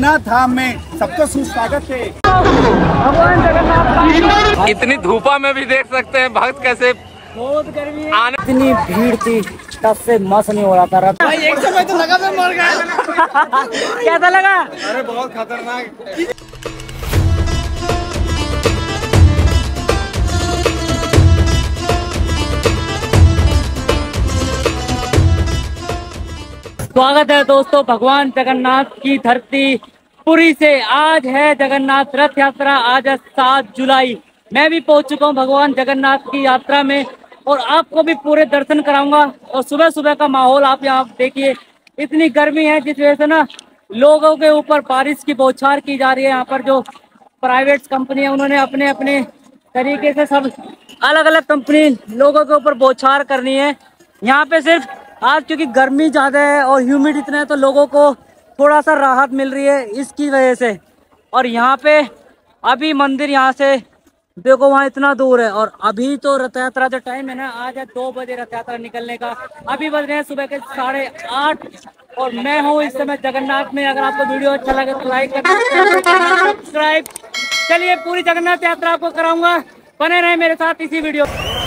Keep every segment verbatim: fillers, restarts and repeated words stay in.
जगन्नाथ धाम में सबको सुस्वागत है। इतनी धूपा में भी देख सकते हैं भक्त कैसे बहुत गर्मी है, इतनी भीड़ थी तब से मस नहीं हो रहा था। भाई एक समय तो लगा मैं मर गया। कैसा लगा? अरे बहुत खतरनाक। स्वागत है दोस्तों भगवान जगन्नाथ की धरती पुरी से। आज है जगन्नाथ रथ यात्रा, आज है सात जुलाई। मैं भी पहुंच चुका हूं भगवान जगन्नाथ की यात्रा में और आपको भी पूरे दर्शन कराऊंगा। और सुबह सुबह का माहौल आप यहाँ देखिए, इतनी गर्मी है जिस वजह से ना लोगों के ऊपर बारिश की बौछार की जा रही है। यहाँ पर जो प्राइवेट कंपनी है उन्होंने अपने अपने तरीके से सब अलग अलग कंपनी लोगों के ऊपर बौछार करनी है। यहाँ पे सिर्फ आज क्योंकि गर्मी ज़्यादा है और ह्यूमिड इतना है तो लोगों को थोड़ा सा राहत मिल रही है इसकी वजह से। और यहाँ पे अभी मंदिर यहाँ से देखो वहाँ इतना दूर है और अभी तो रथ यात्रा जो टाइम है ना, आज है दो बजे रथ यात्रा निकलने का। अभी बज रहे हैं सुबह के साढ़े आठ और मैं हूँ इस समय जगन्नाथ में। अगर आपको वीडियो अच्छा लगे तो लाइक करना, सब्सक्राइब। चलिए पूरी जगन्नाथ यात्रा आपको कराऊंगा, बने रहे मेरे साथ इसी वीडियो।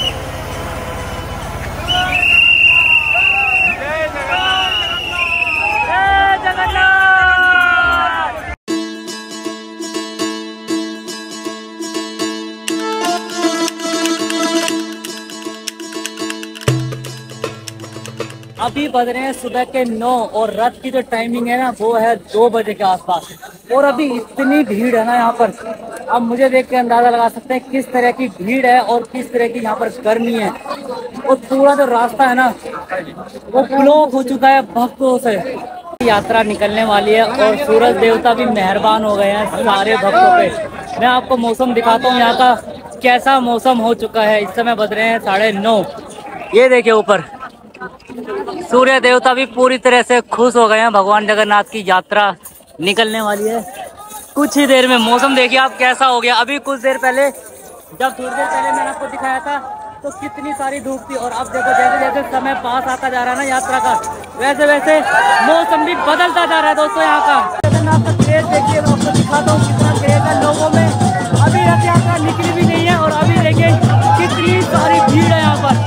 अभी बज रहे हैं सुबह के नौ और रथ की जो टाइमिंग है ना वो है दो बजे के आसपास। और अभी इतनी भीड़ है ना यहाँ पर, अब मुझे देख के अंदाजा लगा सकते हैं किस तरह की भीड़ है और किस तरह की यहाँ पर गर्मी है। और पूरा जो रास्ता है ना वो ब्लॉक हो चुका है भक्तों से। यात्रा निकलने वाली है और सूरज देवता भी मेहरबान हो गए हैं सारे भक्तों पे। मैं आपको मौसम दिखाता हूँ यहाँ का कैसा मौसम हो चुका है। इस समय बज रहे हैं साढ़े नौ। ये देखिए ऊपर सूर्य देवता भी पूरी तरह से खुश हो गए हैं। भगवान जगन्नाथ की यात्रा निकलने वाली है कुछ ही देर में। मौसम देखिए आप कैसा हो गया। अभी कुछ देर पहले जब थोड़ी देर पहले मैंने आपको दिखाया था तो कितनी सारी धूप थी और अब देखो जैसे जैसे समय पास आता जा रहा है ना यात्रा का, वैसे वैसे मौसम भी बदलता जा रहा है। दोस्तों यहाँ का जगन्नाथ का क्रेज देखिए, मैं आपको दिखाता हूँ कितना क्रेज है लोगों में। अभी रथ यात्रा निकली भी नहीं है और अभी देखिए कितनी सारी भीड़ है यहाँ पर।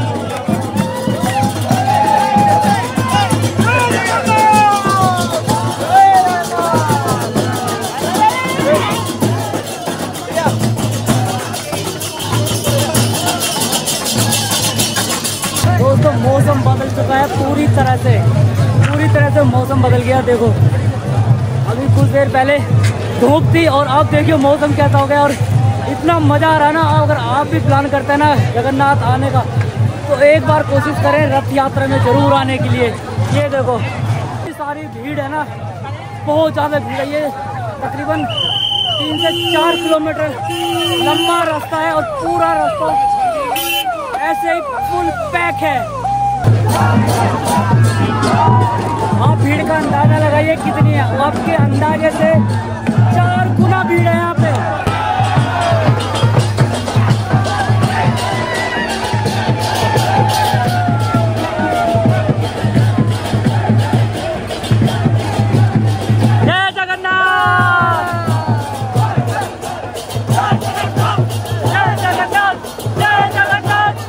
दोस्तों मौसम बदल चुका है पूरी तरह से, पूरी तरह से मौसम बदल गया। देखो अभी कुछ देर पहले धूप थी और अब देखिए मौसम कैसा हो गया। और इतना मज़ा आ रहा है ना, अगर आप भी प्लान करते हैं ना जगन्नाथ आने का तो एक बार कोशिश करें रथ यात्रा में ज़रूर आने के लिए। ये देखो इतनी सारी भीड़ है ना, बहुत ज़्यादा भीड़ है। ये तकरीबन तीन से चार किलोमीटर लंबा रास्ता है और पूरा रास्ता ऐसे ही फुल पैक है। आप भीड़ का अंदाजा लगाइए कितनी है। आपके अंदाजे से चार गुना भीड़ है यहाँ पे। जय जगन्नाथ, जय जगन्नाथ, जय जगन्नाथ।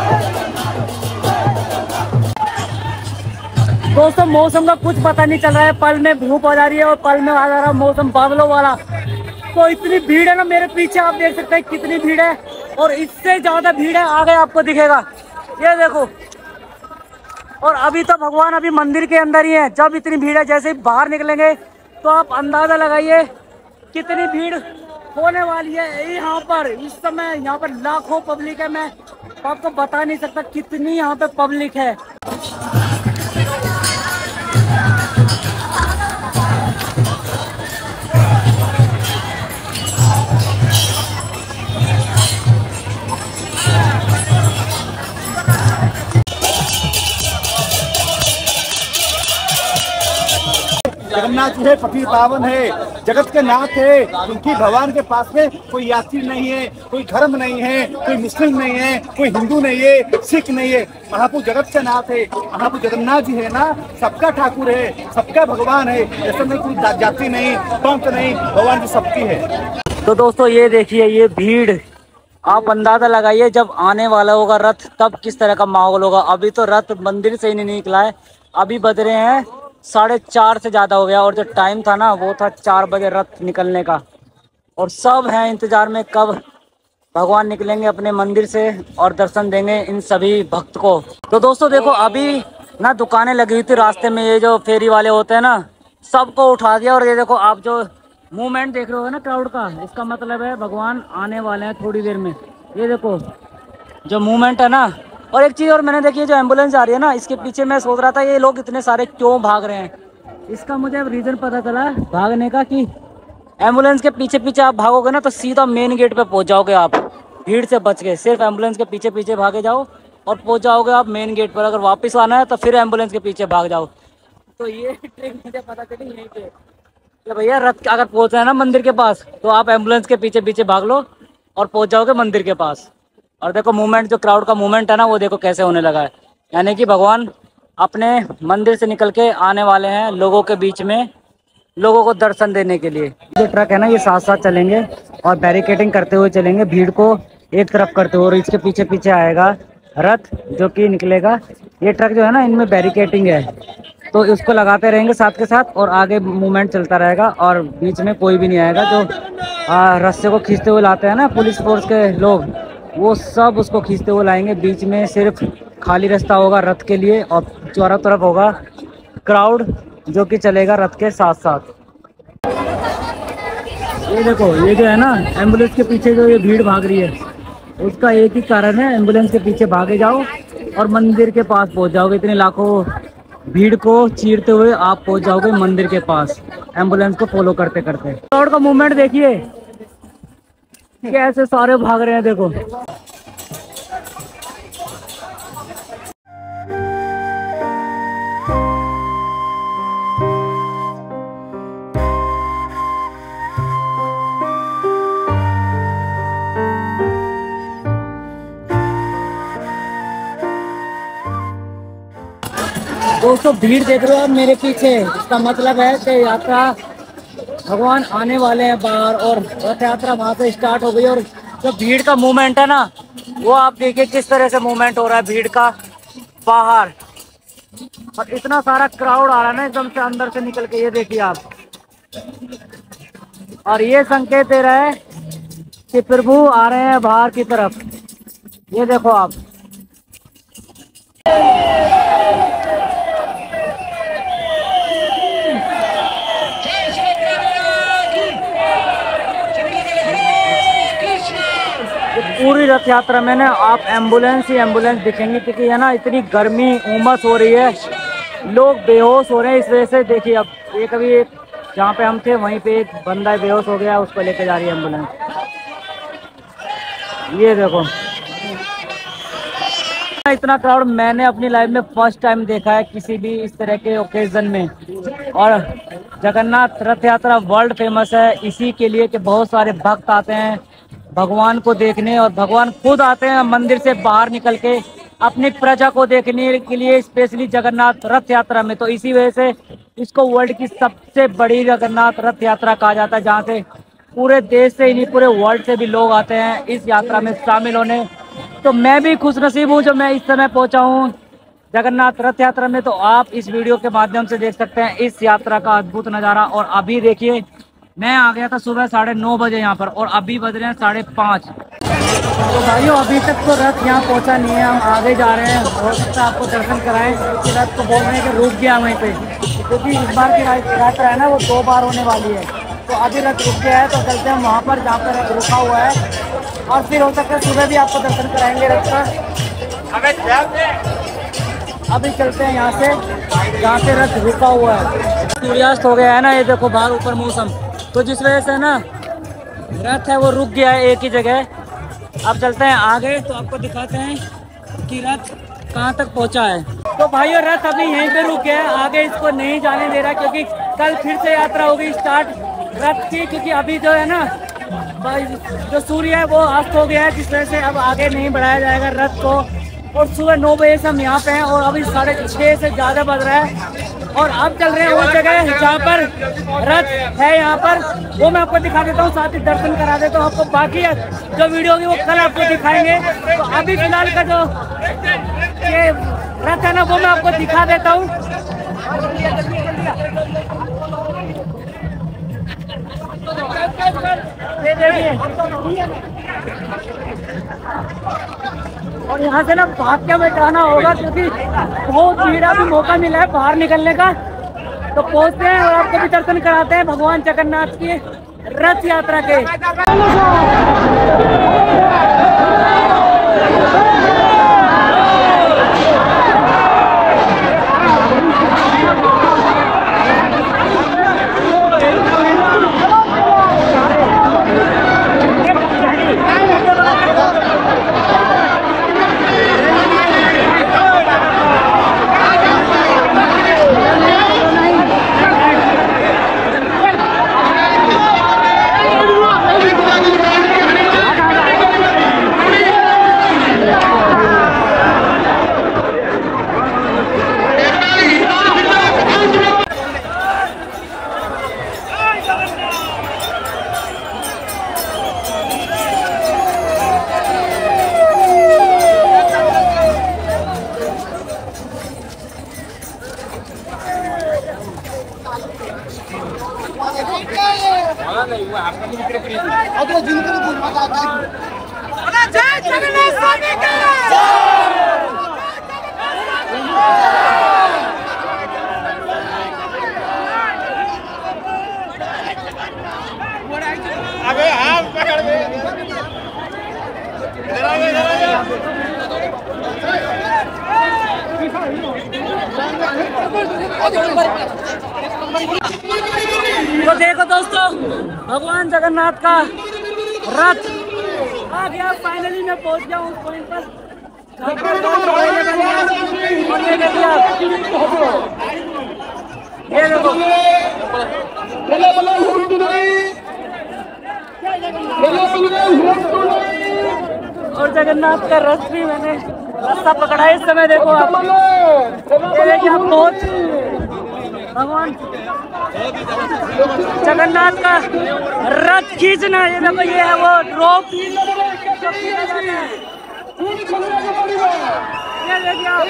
दोस्तों मौसम का कुछ पता नहीं चल रहा है, पल में धूप आ जा रही है और पल में आ जा रहा है मौसम बादलों वाला। तो इतनी भीड़ है ना, मेरे पीछे आप देख सकते हैं कितनी भीड़ है और इससे ज्यादा भीड़ है आगे आपको दिखेगा। ये देखो, और अभी तो भगवान अभी मंदिर के अंदर ही है। जब इतनी भीड़ है, जैसे ही बाहर निकलेंगे तो आप अंदाजा लगाइए कितनी भीड़ होने वाली है यहाँ पर। इस समय यहाँ पर लाखों पब्लिक है, मैं आपको बता नहीं सकता कितनी यहाँ पे पब्लिक है। जगन्नाथ जगन्नाथ जी है पति पावन है, जगत के नाथ है। क्योंकि भगवान के पास में कोई यात्री नहीं है, कोई धर्म नहीं है, कोई मुस्लिम नहीं है, कोई हिंदू नहीं है, सिख नहीं है। महाप्रभु जगत के नाथ है, महाप्रभु जगन्नाथ जी है ना, सबका ठाकुर है, सबका भगवान है। ऐसा में कोई जाति नहीं, पंथ नहीं, भगवान जी सबकी है। तो दोस्तों ये देखिए, ये भीड़, आप अंदाजा लगाइए जब आने वाला होगा रथ तब किस तरह का माहौल होगा। अभी तो रथ मंदिर से ही नहीं निकला है, अभी बज रहे हैं साढ़े चार से ज़्यादा हो गया, और जो टाइम था ना वो था चार बजे रथ निकलने का। और सब हैं इंतज़ार में कब भगवान निकलेंगे अपने मंदिर से और दर्शन देंगे इन सभी भक्त को। तो दोस्तों देखो, अभी ना दुकानें लगी हुई थी रास्ते में, ये जो फेरी वाले होते हैं ना, सबको उठा दिया। और ये देखो, आप जो मूवमेंट देख रहे हो ना क्राउड का, इसका मतलब है भगवान आने वाले हैं थोड़ी देर में। ये देखो जो मूवमेंट है ना। और एक चीज़ और मैंने देखी, जो एम्बुलेंस आ रही है ना, इसके पीछे मैं सोच रहा था ये लोग इतने सारे क्यों भाग रहे हैं। इसका मुझे अब रीज़न पता चला भागने का, कि एम्बुलेंस के पीछे पीछे आप भागोगे ना तो सीधा मेन गेट पे पहुंच जाओगे आप, भीड़ से बच के। सिर्फ एम्बुलेंस के पीछे पीछे भागे जाओ और पहुंच जाओगे आप मेन गेट पर। अगर वापस आना है तो फिर एम्बुलेंस के पीछे भाग जाओ। तो ये ट्रिक मुझे पता चली यहीं पे, कि भैया रथ अगर पहुंचना है ना मंदिर के पास, तो आप एम्बुलेंस के पीछे पीछे भाग लो और पहुंच जाओगे मंदिर के पास। और देखो मूवमेंट, जो क्राउड का मूवमेंट है ना, वो देखो कैसे होने लगा है। यानी कि भगवान अपने मंदिर से निकल के आने वाले हैं लोगों के बीच में, लोगों को दर्शन देने के लिए। जो ट्रक है ना, ये साथ साथ चलेंगे और बैरिकेडिंग करते हुए चलेंगे, भीड़ को एक तरफ करते हुए। और इसके पीछे पीछे आएगा रथ जो कि निकलेगा। ये ट्रक जो है ना, इनमें बैरिकेडिंग है, तो इसको लगाते रहेंगे साथ के साथ, और आगे मूवमेंट चलता रहेगा। और बीच में कोई भी नहीं आएगा। जो रस्से को खींचते हुए लाते हैं ना पुलिस फोर्स के लोग, वो सब उसको खींचते हुए लाएंगे। बीच में सिर्फ खाली रास्ता होगा रथ के लिए, और चारों तरफ होगा क्राउड जो कि चलेगा रथ के साथ साथ। ये देखो, ये जो है ना एम्बुलेंस के पीछे जो ये भीड़ भाग रही है, उसका एक ही कारण है, एम्बुलेंस के पीछे भागे जाओ और मंदिर के पास पहुंच जाओगे। इतने लाखों भीड़ को चीरते हुए आप पहुंच जाओगे मंदिर के पास, एम्बुलेंस को फॉलो करते करते। क्राउड का मूवमेंट देखिए कैसे सारे भाग रहे हैं, देखो। दोस्तों भीड़ देख रहे हो आप मेरे पीछे, इसका मतलब है कि यात्रा भगवान आने वाले हैं बाहर, और रथ यात्रा वहां से स्टार्ट हो गई। और जो भीड़ का मूवमेंट है ना, वो आप देखिए किस तरह से मूवमेंट हो रहा है भीड़ का बाहर। और इतना सारा क्राउड आ रहा है ना एकदम से अंदर से निकल के, ये देखिए आप। और ये संकेत दे रहा है कि प्रभु आ रहे हैं बाहर की तरफ। ये देखो आप, पूरी रथ यात्रा में ना आप एम्बुलेंस ही एम्बुलेंस दिखेंगी, क्योंकि है ना इतनी गर्मी उमस हो रही है, लोग बेहोश हो रहे हैं इस वजह से। देखिए अब ये कभी एक जहाँ पे हम थे वहीं पे एक बंदा बेहोश हो गया, उसको लेके जा रही है एम्बुलेंस। ये देखो, इतना क्राउड मैंने अपनी लाइफ में फर्स्ट टाइम देखा है किसी भी इस तरह के ओकेजन में। और जगन्नाथ रथ यात्रा वर्ल्ड फेमस है इसी के लिए कि बहुत सारे भक्त आते हैं भगवान को देखने, और भगवान खुद आते हैं मंदिर से बाहर निकल के अपनी प्रजा को देखने के लिए, स्पेशली जगन्नाथ रथ यात्रा में। तो इसी वजह से इसको वर्ल्ड की सबसे बड़ी जगन्नाथ रथ यात्रा कहा जाता है, जहाँ से पूरे देश से ही नहीं पूरे वर्ल्ड से भी लोग आते हैं इस यात्रा में शामिल होने। तो मैं भी खुशनसीब हूँ जो मैं इस समय पहुँचा हूँ जगन्नाथ रथ यात्रा में। तो आप इस वीडियो के माध्यम से देख सकते हैं इस यात्रा का अद्भुत नज़ारा। और अभी देखिए, मैं आ गया था सुबह साढ़े नौ बजे यहाँ पर, और अभी बज रहे हैं साढ़े पाँच। तो भाइयों अभी तक तो रथ यहाँ पहुँचा नहीं है, हम आगे जा रहे हैं। हो सकता है आपको दर्शन कराएं, क्योंकि रथ को बोल रहे हैं कि रुक गया वहीं पे, क्योंकि इस बार की यात्रा है ना वो दो बार होने वाली है। तो अभी रथ रुक गया है, तो चलते हैं वहाँ पर जहाँ पर रथ रुका हुआ है, और फिर हो सकता है सुबह भी आपको दर्शन कराएंगे रथ का। अभी चलते हैं यहाँ से जहाँ से रथ रुका हुआ है। सूर्यास्त हो गया है ना, ये देखो बाहर ऊपर मौसम, तो जिस वजह से ना रथ है वो रुक गया है एक ही जगह। अब चलते हैं आगे, तो आपको दिखाते हैं कि रथ कहाँ तक पहुँचा है। तो भाइयों रथ अभी यहीं पे रुक गया है, आगे इसको नहीं जाने दे रहा क्योंकि कल फिर से यात्रा होगी स्टार्ट रथ की, क्योंकि अभी जो है ना जो सूर्य है वो अस्त हो गया है, जिस वजह से अब आगे नहीं बढ़ाया जाएगा रथ को। और सुबह नौ बजे से हम यहाँ पे हैं और अभी साढ़े छः से ज़्यादा बज रहा है और अब चल रहे हैं वो जगह जहाँ पर रथ है, यहाँ पर वो मैं आपको दिखा देता हूँ, साथ ही दर्शन करा देता हूँ आपको। बाकी जो वीडियो होगी वो कल आपको दिखाएंगे। तो अभी फिलहाल का जो ये रथ है ना वो मैं आपको दिखा देता हूँ। ये देखिए और यहाँ से ना भाग के हमें जाना होगा क्योंकि बहुत भीड़, अभी मौका मिला है बाहर निकलने का। तो पहुँचते हैं और आपको भी दर्शन कराते हैं भगवान जगन्नाथ की रथ यात्रा के। तो देखो दोस्तों भगवान जगन्नाथ का रथ आ गया, फाइनली मैं पहुंच गया हूँ उस पॉइंट पर। और ये देखिए आप, ये देखो और जगन्नाथ का रथ भी मैंने रास्ता पकड़ा है इस समय। देखो आप, ये देखिए आप बहुत भगवान जगन्नाथ का रथ खींचना। ये देखो ये है वो रोप, ये देखिए आप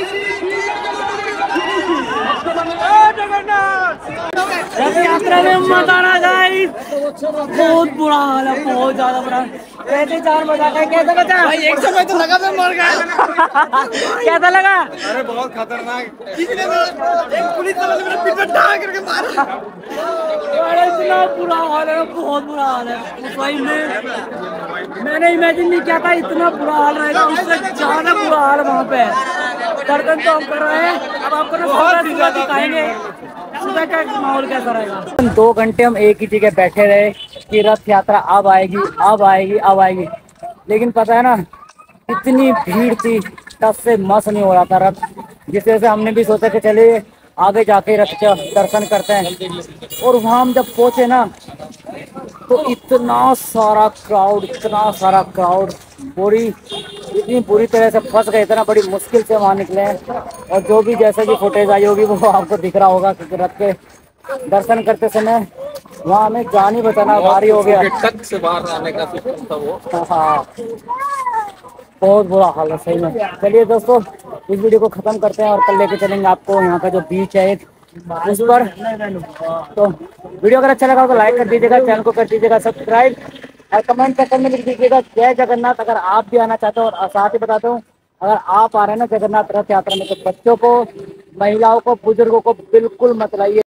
जगन्नाथ रथ यात्रा में मत आना गाइस, बहुत बुरा हाल है, बहुत ज्यादा बुरा। कैसे जान बचा है, कैसे बचा भाई? एक समय तो लगा मैं मर गया। कैसा लगा? अरे बहुत खतरनाक, पुलिस वाले ने मेरे पीठ पे ढाल करके मारा। अरे इतना बुरा हाल है, बहुत बुरा हाल है भाई। मैं मैंने इमेजिन नहीं किया था इतना बुरा हाल रहेगा, उससे ज्यादा बुरा हाल वहाँ पे है। दर्शन तो हम कर रहे हैं, अब आपको ना दिखाएंगे सुबह का माहौल कैसा रहेगा। दो घंटे हम एक ही जगह बैठे रहे कि रथ यात्रा अब आएगी अब आएगी अब आएगी, लेकिन पता है ना इतनी भीड़ थी, तब से मस नहीं हो रहा था रथ, जिस वजह से हमने भी सोचा कि चलिए आगे जाके रथ का दर्शन करते हैं। और वहाँ हम जब पहुँचे ना तो इतना सारा क्राउड, इतना सारा क्राउड, पूरी इतनी बुरी तरह से फंस गए, इतना बड़ी मुश्किल से वहाँ निकले हैं। और जो भी जैसे भी फुटेज आई होगी वो आपको दिख रहा होगा, क्योंकि रथ के दर्शन करते समय वहाँ हमें जान ही बचाना भारी हो गया। तक से बाहर आने का सिस्टम था वो। हाँ बहुत बुरा हाल है सही में। चलिए दोस्तों इस वीडियो को खत्म करते हैं और कल लेके चलेंगे आपको यहाँ का जो बीच है एक उस पर। तो वीडियो अगर अच्छा लगा हो तो लाइक कर दीजिएगा, चैनल को कर दीजिएगा सब्सक्राइब और कमेंट सेक्शन में लिख दीजिएगा जय जगन्नाथ अगर आप भी आना चाहते हो। और साथ ही बताता हूँ अगर आप आ रहे हैं ना जगन्नाथ रथ यात्रा में तो बच्चों को, महिलाओं को, बुजुर्गों को बिल्कुल मत लाइए।